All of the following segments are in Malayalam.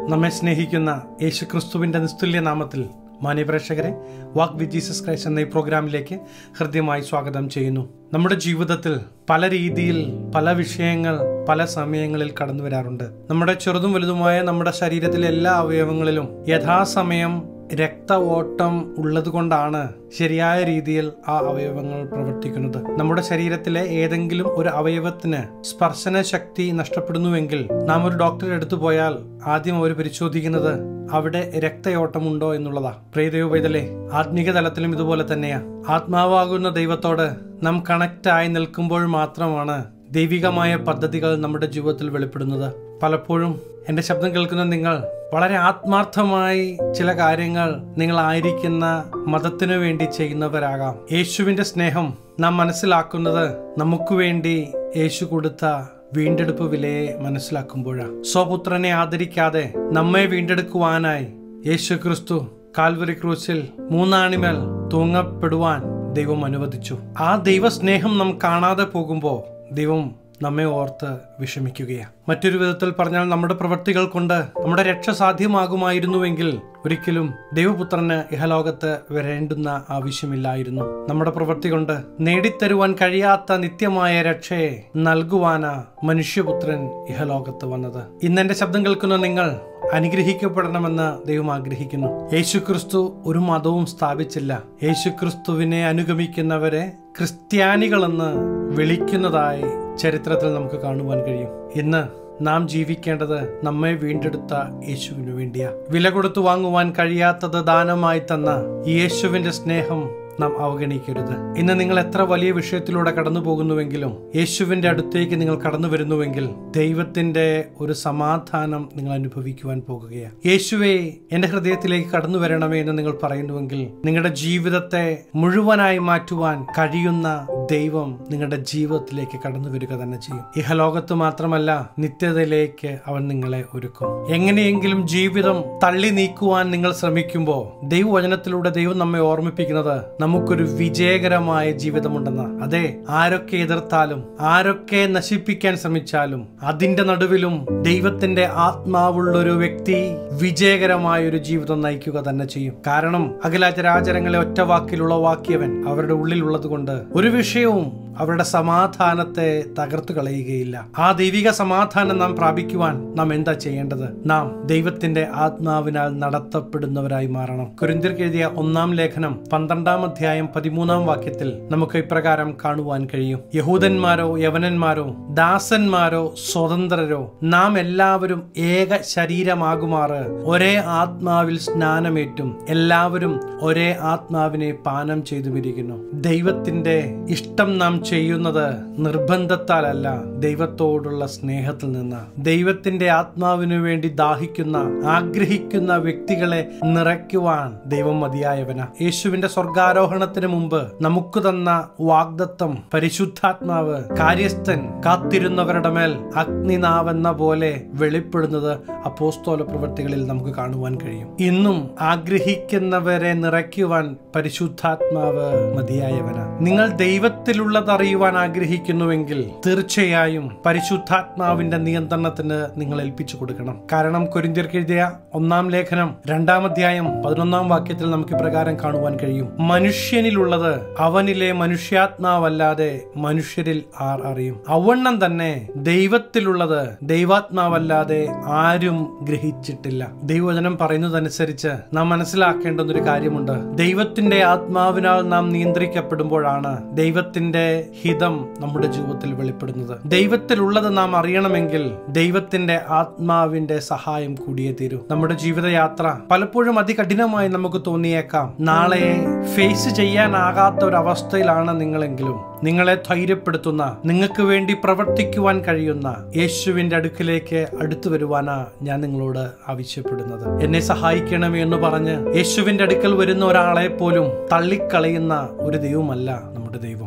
നമ്മെ സ്നേഹിക്കുന്ന യേശുക്രിസ്തുവിന്റെ നിസ്തുല്യ നാമത്തിൽ മാന്യപ്രേക്ഷകരെ വാക്ക് വിത്ത് ജീസസ് ക്രൈസ്റ്റ് എന്ന ഈ പ്രോഗ്രാമിലേക്ക് ഹൃദ്യമായി സ്വാഗതം ചെയ്യുന്നു. നമ്മുടെ ജീവിതത്തിൽ പല രീതിയിൽ പല വിഷയങ്ങൾ പല സമയങ്ങളിൽ കടന്നു വരാറുണ്ട്. നമ്മുടെ ചെറുതും വലുതുമായ നമ്മുടെ ശരീരത്തിലെ എല്ലാ അവയവങ്ങളിലും യഥാസമയം രക്ത ഓട്ടം ഉള്ളത് കൊണ്ടാണ് ശരിയായ രീതിയിൽ ആ അവയവങ്ങൾ പ്രവർത്തിക്കുന്നത്. നമ്മുടെ ശരീരത്തിലെ ഏതെങ്കിലും ഒരു അവയവത്തിന് സ്പർശന ശക്തി നഷ്ടപ്പെടുന്നുവെങ്കിൽ നാം ഒരു ഡോക്ടറെ അടുത്ത് പോയാൽ ആദ്യം അവർ പരിശോധിക്കുന്നത് അവിടെ രക്തയോട്ടമുണ്ടോ എന്നുള്ളതാ. പ്രിയദൈവവേദലേ, ആത്മീക തലത്തിലും ഇതുപോലെ തന്നെയാ. ആത്മാവാകുന്ന ദൈവത്തോട് നാം കണക്റ്റ് ആയി നിൽക്കുമ്പോൾ മാത്രമാണ് ദൈവികമായ പദ്ധതികൾ നമ്മുടെ ജീവിതത്തിൽ വെളിപ്പെടുന്നത്. പലപ്പോഴും എൻ്റെ ശബ്ദം കേൾക്കുന്ന നിങ്ങൾ വളരെ ആത്മാർത്ഥമായി ചില കാര്യങ്ങൾ നിങ്ങളായിരിക്കുന്ന മതത്തിനു വേണ്ടി ചെയ്യുന്നവരാകാം. യേശുവിന്റെ സ്നേഹം നാം മനസ്സിലാക്കുന്നത് നമുക്ക് വേണ്ടി യേശു കൊടുത്ത വീണ്ടെടുപ്പ് വിലയെ മനസ്സിലാക്കുമ്പോഴാണ്. സ്വപുത്രനെ ആദരിക്കാതെ നമ്മെ വീണ്ടെടുക്കുവാനായി യേശു ക്രിസ്തു കാൽവരി ക്രൂശിൽ മൂന്നാണിമേൽ തൂങ്ങപ്പെടുവാൻ ദൈവം അനുവദിച്ചു. ആ ദൈവസ്നേഹം നാം കാണാതെ പോകുമ്പോൾ ദൈവം നമ്മെ ഓർത്ത് വിഷമിക്കുകയാണ്. മറ്റൊരു വിധത്തിൽ പറഞ്ഞാൽ നമ്മുടെ പ്രവൃത്തികൾ കൊണ്ട് നമ്മുടെ രക്ഷ സാധ്യമാകുമായിരുന്നുവെങ്കിൽ ഒരിക്കലും ദൈവപുത്രന് ഇഹലോകത്ത് വരേണ്ടുന്ന ആവശ്യമില്ലായിരുന്നു. നമ്മുടെ പ്രവൃത്തി കൊണ്ട് നേടിത്തരുവാൻ കഴിയാത്ത നിത്യമായ രക്ഷയെ നൽകുവാനാ മനുഷ്യപുത്രൻ ഇഹലോകത്ത് വന്നത്. ഇന്നെന്റെ ശബ്ദം കേൾക്കുന്ന നിങ്ങൾ അനുഗ്രഹിക്കപ്പെടണമെന്ന് ദൈവം ആഗ്രഹിക്കുന്നു. യേശുക്രിസ്തു ഒരു മതവും സ്ഥാപിച്ചില്ല. യേശുക്രിസ്തുവിനെ അനുഗമിക്കുന്നവരെ ക്രിസ്ത്യാനികളെന്ന് വിളിക്കുന്നതായി ചരിത്രത്തിൽ നമുക്ക് കാണുവാൻ കഴിയും. ഇന്ന് നാം ജീവിക്കേണ്ടത് നമ്മെ വീണ്ടെടുത്ത യേശുവിനു വേണ്ടിയാ. വില കൊടുത്തു വാങ്ങുവാൻ കഴിയാത്തത് ദാനമായി തന്ന യേശുവിന്റെ സ്നേഹം നാം അവഗണിക്കരുത്. ഇന്ന് നിങ്ങൾ എത്ര വലിയ വിഷയത്തിലൂടെ കടന്നു പോകുന്നുവെങ്കിലും യേശുവിന്റെ അടുത്തേക്ക് നിങ്ങൾ കടന്നു വരുന്നുവെങ്കിൽ ദൈവത്തിന്റെ ഒരു സമാധാനം നിങ്ങൾ അനുഭവിക്കുവാൻ പോകുകയാണ്. യേശുവേ, എന്റെ ഹൃദയത്തിലേക്ക് കടന്നു വരണമേ എന്ന് നിങ്ങൾ പറയുന്നുവെങ്കിൽ നിങ്ങളുടെ ജീവിതത്തെ മുഴുവനായി മാറ്റുവാൻ കഴിയുന്ന ദൈവം നിങ്ങളുടെ ജീവിതത്തിലേക്ക് കടന്നു വരിക തന്നെ ചെയ്യും. ഇഹലോകത്ത് മാത്രമല്ല, നിത്യതയിലേക്ക് അവൻ നിങ്ങളെ ഒരുക്കും. എങ്ങനെയെങ്കിലും ജീവിതം തള്ളി നീക്കുവാൻ നിങ്ങൾ ശ്രമിക്കുമ്പോൾ ദൈവവചനത്തിലൂടെ ദൈവം നമ്മെ ഓർമ്മിപ്പിക്കുന്നത് നമുക്കൊരു വിജയകരമായ ജീവിതമുണ്ടെന്ന്. അതെ, ആരൊക്കെ എതിർത്താലും ആരൊക്കെ നശിപ്പിക്കാൻ ശ്രമിച്ചാലും അതിന്റെ നടുവിലും ദൈവത്തിന്റെ ആത്മാവുള്ളൊരു വ്യക്തി വിജയകരമായ ഒരു ജീവിതം നയിക്കുക തന്നെ ചെയ്യും. കാരണം അഖിലാചരാചരങ്ങളെ ഒറ്റ വാക്കിലുള്ള വാക്യവൻ അവരുടെ ഉള്ളിലുള്ളത് കൊണ്ട് ഒരു വിഷയവും അവരുടെ സമാധാനത്തെ തകർത്തു കളയുകയില്ല. ആ ദൈവിക സമാധാനം നാം പ്രാപിക്കുവാൻ നാം എന്താ ചെയ്യേണ്ടത്? നാം ദൈവത്തിന്റെ ആത്മാവിനാൽ നടത്തപ്പെടുന്നവരായി മാറണം. കൊരിന്ത്യർക്ക് എഴുതിയ 1-ാം ലേഖനം 12-ാം അധ്യായം 13-ാം വാക്യത്തിൽ നമുക്ക് ഇപ്രകാരം കാണുവാൻ കഴിയും: യഹൂദന്മാരോ യവനന്മാരോ ദാസന്മാരോ സ്വതന്ത്രരോ നാം എല്ലാവരും ഏക ശരീരമാകുമാറ് ഒരേ ആത്മാവിൽ സ്നാനമേറ്റും എല്ലാവരും ഒരേ ആത്മാവിനെ പാനം ചെയ്തുമിരിക്കുന്നു. ദൈവത്തിന്റെ ഇഷ്ടം നാം ചെയ്യുന്നത് നിർബന്ധത്താലല്ല, ദൈവത്തോടുള്ള സ്നേഹത്തിൽ നിന്ന്. ദൈവത്തിന്റെ ആത്മാവിനു വേണ്ടി ദാഹിക്കുന്ന ആഗ്രഹിക്കുന്ന വ്യക്തികളെ നിറയ്ക്കുവാൻ ദൈവം മതിയായവനാ. യേശുവിന്റെ സ്വർഗാരോഹണത്തിന് മുമ്പ് നമുക്ക് തന്ന വാഗ്ദത്തം പരിശുദ്ധാത്മാവ് കാര്യസ്ഥൻ കാത്തിരുന്നവരുടെ മേൽ അഗ്നിനാവെന്ന പോലെ വെളിപ്പെടുന്നത് അപ്പോസ്തല പ്രവൃത്തികളിൽ നമുക്ക് കാണുവാൻ കഴിയും. ഇന്നും ആഗ്രഹിക്കുന്നവരെ നിറയ്ക്കുവാൻ പരിശുദ്ധാത്മാവ് മതിയായവനാ. നിങ്ങൾ ദൈവത്തിലുള്ളത് അറിയുവാൻ ആഗ്രഹിക്കുന്നുവെങ്കിൽ തീർച്ചയായും പരിശുദ്ധാത്മാവിന്റെ നിയന്ത്രണത്തിന് നിങ്ങൾ ഏൽപ്പിച്ചു കൊടുക്കണം. കാരണം കൊരിന്ത്യർക്ക് എഴുതിയ 1-ാം ലേഖനം 2-ാം അധ്യായം 11-ാം വാക്യത്തിൽ നമുക്ക് ഇപ്രകാരം കാണുവാൻ കഴിയും: മനുഷ്യനിലുള്ളത് അവനിലെ മനുഷ്യാത്മാവല്ലാതെ മനുഷ്യരിൽ ആർ അറിയും? അവണ്ണം തന്നെ ദൈവത്തിലുള്ളത് ദൈവാത്മാവല്ലാതെ ആരും ഗ്രഹിച്ചിട്ടില്ല. ദൈവവചനം പറയുന്നതനുസരിച്ച് നാം മനസ്സിലാക്കേണ്ടുന്ന ഒരു കാര്യമുണ്ട്. ദൈവത്തിന്റെ ആത്മാവിനാൽ നാം നിയന്ത്രിക്കപ്പെടുമ്പോഴാണ് ദൈവത്തിന്റെ ഹിതം നമ്മുടെ ജീവിതത്തിൽ വെളിപ്പെടുന്നത്. ദൈവത്തിലുള്ളത് നാം അറിയണമെങ്കിൽ ദൈവത്തിന്റെ ആത്മാവിന്റെ സഹായം കൂടിയേ തീരൂ. നമ്മുടെ ജീവിതയാത്ര പലപ്പോഴും അതികഠിനമായി നമുക്ക് തോന്നിയേക്കാം. നാളെ ഫേസ് ചെയ്യാനാകാത്ത ഒരു അവസ്ഥയിലാണ് നിങ്ങളെങ്കിലും നിങ്ങളെ ധൈര്യപ്പെടുത്തുന്ന, നിങ്ങൾക്ക് വേണ്ടി പ്രവർത്തിക്കുവാൻ കഴിയുന്ന യേശുവിന്റെ അടുക്കിലേക്ക് അടുത്തു വരുവാനാ ഞാൻ നിങ്ങളോട് ആവശ്യപ്പെടുന്നത്. എന്നെ സഹായിക്കണമേ എന്ന് പറഞ്ഞ് യേശുവിന്റെ അടുക്കൽ വരുന്ന ഒരാളെ പോലും തള്ളിക്കളയുന്ന ഒരു ദൈവമല്ല നമ്മുടെ ദൈവം.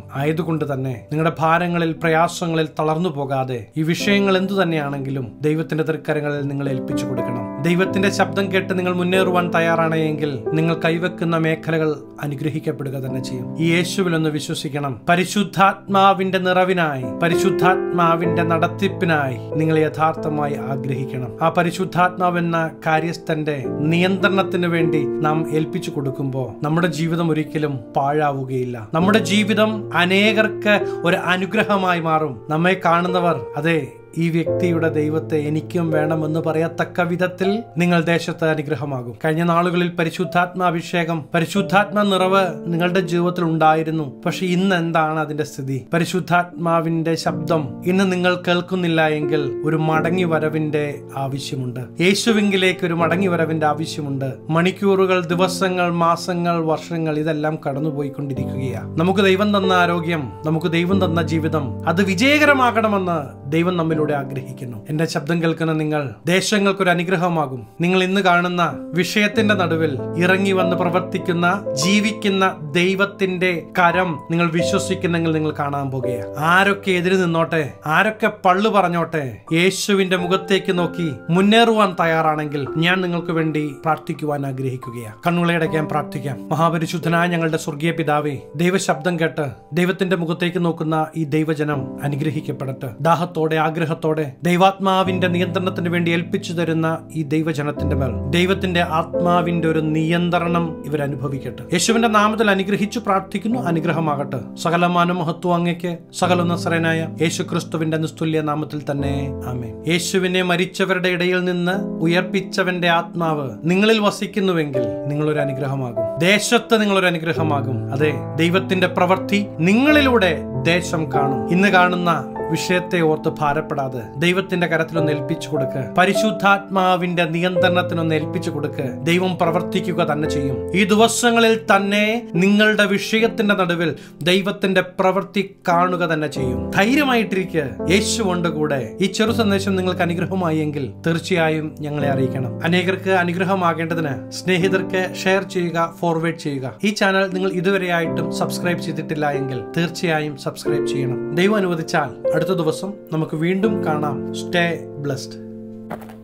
ആയതുകൊണ്ട് തന്നെ നിങ്ങളുടെ ഭാരങ്ങളിൽ, പ്രയാസങ്ങളിൽ തളർന്നു പോകാതെ ഈ വിഷയങ്ങൾ എന്തു തന്നെയാണെങ്കിലും ദൈവത്തിന്റെ തൃക്കരങ്ങളിൽ നിങ്ങൾ ഏൽപ്പിച്ചു കൊടുക്കണം. ദൈവത്തിന്റെ ശബ്ദം കേട്ട് നിങ്ങൾ മുന്നേറുവാൻ തയ്യാറാണെങ്കിൽ നിങ്ങൾ കൈവെക്കുന്ന മേഖലകൾ അനുഗ്രഹിക്കപ്പെടുക തന്നെ ചെയ്യും. ഈ യേശുവിൽ ഒന്ന് വിശ്വസിക്കണം. പരിശുദ്ധാത്മാവിന്റെ നിറവിനായി, പരിശുദ്ധാത്മാവിന്റെ നടത്തിപ്പിനായി നിങ്ങൾ യഥാർത്ഥമായി ആഗ്രഹിക്കണം. ആ പരിശുദ്ധാത്മാവെന്ന കാര്യസ്ഥന്റെ നിയന്ത്രണത്തിന് വേണ്ടി നാം ഏൽപ്പിച്ചു കൊടുക്കുമ്പോൾ നമ്മുടെ ജീവിതം ഒരിക്കലും പാഴാവുകയില്ല. നമ്മുടെ ജീവിതം അനേകർക്ക് ഒരു അനുഗ്രഹമായി മാറും. നമ്മെ കാണുന്നവർ അതെ, ഈ വ്യക്തിയുടെ ദൈവത്തെ എനിക്കും വേണമെന്ന് പറയത്തക്ക വിധത്തിൽ നിങ്ങൾ ദേശത്ത് അനുഗ്രഹമാകും. കഴിഞ്ഞ നാളുകളിൽ പരിശുദ്ധാത്മാഭിഷേകം, പരിശുദ്ധാത്മ നിറവ് നിങ്ങളുടെ ജീവിതത്തിൽ ഉണ്ടായിരുന്നു. പക്ഷെ ഇന്ന് എന്താണ് അതിന്റെ സ്ഥിതി? പരിശുദ്ധാത്മാവിന്റെ ശബ്ദം ഇന്ന് നിങ്ങൾ കേൾക്കുന്നില്ല എങ്കിൽ ഒരു മടങ്ങി വരവിന്റെ ആവശ്യമുണ്ട്. യേശുവിങ്കിലേക്ക് ഒരു മടങ്ങി വരവിന്റെ ആവശ്യമുണ്ട്. മണിക്കൂറുകൾ, ദിവസങ്ങൾ, മാസങ്ങൾ, വർഷങ്ങൾ ഇതെല്ലാം കടന്നുപോയിക്കൊണ്ടിരിക്കുകയാണ്. നമുക്ക് ദൈവം തന്ന ആരോഗ്യം, നമുക്ക് ദൈവം തന്ന ജീവിതം അത് വിജയകരമാകണമെന്ന് ദൈവം നമ്മിലൂടെ ആഗ്രഹിക്കുന്നു. എന്റെ ശബ്ദം കേൾക്കുന്ന നിങ്ങൾ ദേശങ്ങൾക്കൊരു അനുഗ്രഹമാകും. നിങ്ങൾ ഇന്ന് കാണുന്ന വിഷയത്തിന്റെ നടുവിൽ ഇറങ്ങി വന്ന് പ്രവർത്തിക്കുന്ന, ജീവിക്കുന്ന ദൈവത്തിന്റെ കരം നിങ്ങൾ വിശ്വസിക്കുന്നെങ്കിൽ നിങ്ങൾ കാണാൻ പോകുകയാണ്. ആരൊക്കെ എതിര് നിന്നോട്ടെ, ആരൊക്കെ പള്ളു പറഞ്ഞോട്ടെ, യേശുവിന്റെ മുഖത്തേക്ക് നോക്കി മുന്നേറുവാൻ തയ്യാറാണെങ്കിൽ ഞാൻ നിങ്ങൾക്ക് വേണ്ടി പ്രാർത്ഥിക്കുവാൻ ആഗ്രഹിക്കുകയാണ്. കണ്ണുകളടയ്ക്കാൻ പ്രാർത്ഥിക്കാം. മഹാപരിശുദ്ധനായ ഞങ്ങളുടെ സ്വർഗീയ പിതാവേ, ദൈവശബ്ദം കേട്ട് ദൈവത്തിന്റെ മുഖത്തേക്ക് നോക്കുന്ന ഈ ദൈവജനം അനുഗ്രഹിക്കപ്പെടട്ടെ. ദാഹത്തോടെ, ആഗ്രഹത്തോടെ ദൈവാത്മാവിന്റെ നിയന്ത്രണത്തിന് വേണ്ടി ഏൽപ്പിച്ചു തരുന്ന ഈ ദൈവജനത്തിന്റെ മേൽ ദൈവത്തിന്റെ ആത്മാവിന്റെ ഒരു നിയന്ത്രണം ഇവർ അനുഭവിക്കട്ടെ. യേശുവിന്റെ നാമത്തിൽ അനുഗ്രഹിച്ചു പ്രാർത്ഥിക്കുന്നു. അനുഗ്രഹമാകട്ടെ. സകലമാന മഹത്വം അങ്ങേക്ക്. സകല നസറേനായ യേശുക്രിസ്തുവിന്റെ നിസ്തുല്യ നാമത്തിൽ തന്നെ ആമേൻ. യേശുവിനെ മരിച്ചവരുടെ ഇടയിൽ നിന്ന് ഉയർപ്പിച്ചവന്റെ ആത്മാവ് നിങ്ങളിൽ വസിക്കുന്നുവെങ്കിൽ നിങ്ങളൊരു അനുഗ്രഹമാകും. ദേശത്ത് നിങ്ങളൊരു അനുഗ്രഹമാകും. അതെ, ദൈവത്തിന്റെ പ്രവൃത്തി നിങ്ങളിലൂടെ ദേശം കാണും. ഇന്ന് കാണുന്ന വിഷയത്തെ ഓർത്ത് ഭാരപ്പെടാതെ ദൈവത്തിന്റെ കരത്തിലൊന്ന് ഏൽപ്പിച്ചു കൊടുക്ക്. പരിശുദ്ധാത്മാവിന്റെ നിയന്ത്രണത്തിനൊന്ന് ഏൽപ്പിച്ചു കൊടുക്ക്. ദൈവം പ്രവർത്തിക്കുക തന്നെ ചെയ്യും. ഈ ദിവസങ്ങളിൽ തന്നെ നിങ്ങളുടെ വിഷയത്തിന്റെ നടുവിൽ ദൈവത്തിന്റെ പ്രവൃത്തി കാണുക തന്നെ ചെയ്യും. ധൈര്യമായിട്ടിരിക്കുക. യേശു കൊണ്ട് കൂടെ. ഈ ചെറു സന്ദേശം നിങ്ങൾക്ക് അനുഗ്രഹമായി എങ്കിൽ തീർച്ചയായും ഞങ്ങളെ അറിയിക്കണം. അനേകർക്ക് അനുഗ്രഹമാകേണ്ടതിന് സ്നേഹിതർക്ക് ഷെയർ ചെയ്യുക, ഫോർവേഡ് ചെയ്യുക. ഈ ചാനൽ നിങ്ങൾ ഇതുവരെയായിട്ടും സബ്സ്ക്രൈബ് ചെയ്തിട്ടില്ല എങ്കിൽ തീർച്ചയായും സബ്സ്ക്രൈബ് ചെയ്യണം. ദൈവം അനുവദിച്ചാൽ അടുത്ത ദിവസം നമുക്ക് വീണ്ടും കാണാം. Stay blessed.